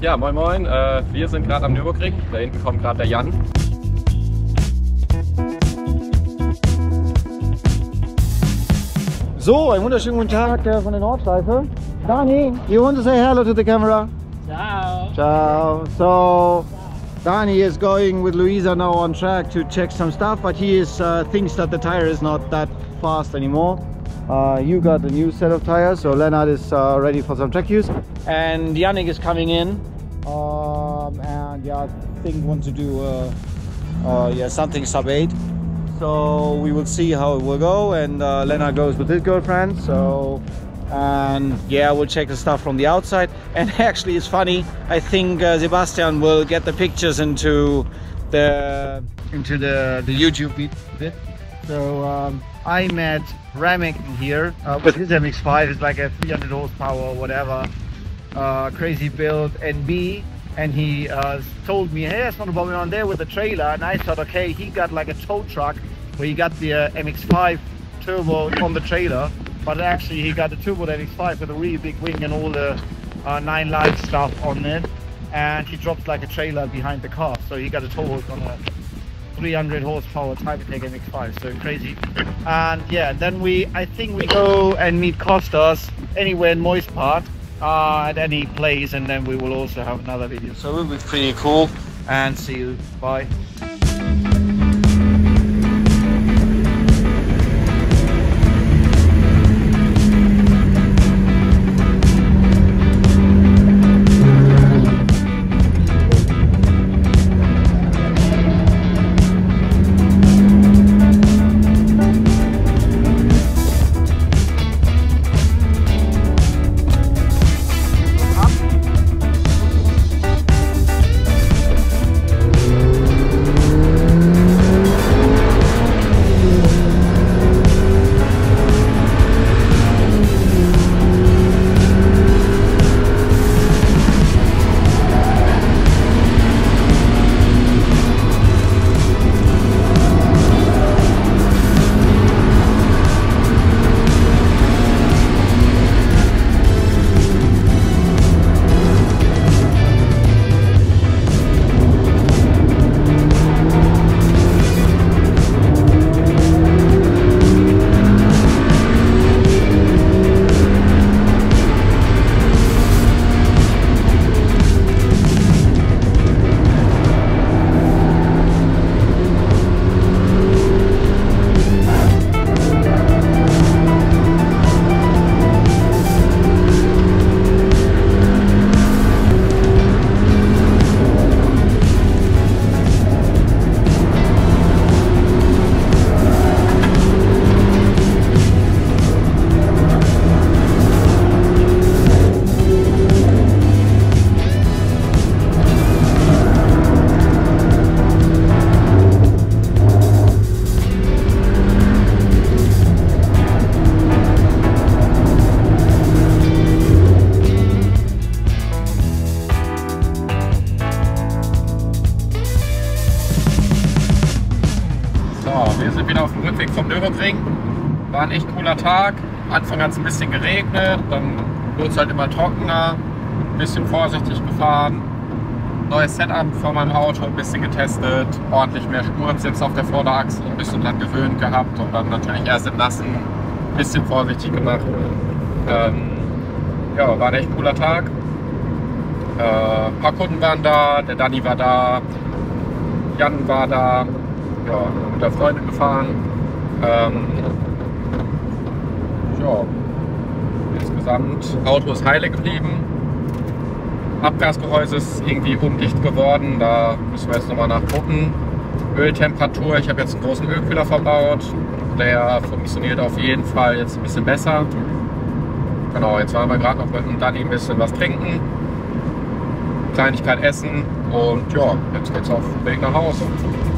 Ja, moin moin. Wir sind gerade am Nürburgring. Da hinten kommt gerade der Jan. So, einen wunderschönen guten Tag von der Nordschleife. Dani, you want to say hello to the camera? Ciao. Ciao. So, Dani is going with Luisa now on track to check some stuff, but he thinks that the tire is not that fast anymore. You got a new set of tires, so Lennart is ready for some track use. And Yannick is coming in. And yeah, I think want to do something sub 8. So we will see how it will go, and Lennart goes with his girlfriend. So, and yeah, we'll check the stuff from the outside. And actually, it's funny. I think Sebastian will get the pictures into the YouTube bit. So I met Ramek here with his MX-5. It's like a 300 horsepower or whatever, crazy build NB. And he told me, hey, there's not a problem on there with the trailer. And I thought, okay, he got like a tow truck where he got the MX-5 turbo on the trailer, but actually he got the turbo MX-5 with a really big wing and all the 9 Live stuff on it. And he dropped like a trailer behind the car, so he got a tow hook on a 300 horsepower Type Attack MX-5, so crazy. And yeah, then I think we go and meet Costas anywhere in Moist Part. At any place, and then we will also have another video, so it will be pretty cool. And see you, bye. Wir sind wieder auf dem Rückweg vom Nürburgring. War ein echt cooler Tag. Am Anfang hat es ein bisschen geregnet, dann wurde es halt immer trockener. Ein bisschen vorsichtig gefahren. Neues Setup von meinem Auto, ein bisschen getestet. Ordentlich mehr Spurensitz auf der Vorderachse, ein bisschen dran gewöhnt gehabt und dann natürlich erst im Nassen ein bisschen vorsichtig gemacht. Ja, war ein echt cooler Tag. Ein paar Kunden waren da, der Dani war da, Jan war da. Ja, mit der Freundin gefahren. Ja, insgesamt Auto ist heile geblieben. Abgasgehäuse ist irgendwie undicht geworden, da müssen wir jetzt nochmal nachgucken. Öltemperatur, ich habe jetzt einen großen Ölkühler verbaut. Der funktioniert auf jeden Fall jetzt ein bisschen besser. Genau, jetzt waren wir gerade noch mit dem Dani ein bisschen was trinken, Kleinigkeit essen und ja, jetzt geht's auf den Weg nach Hause.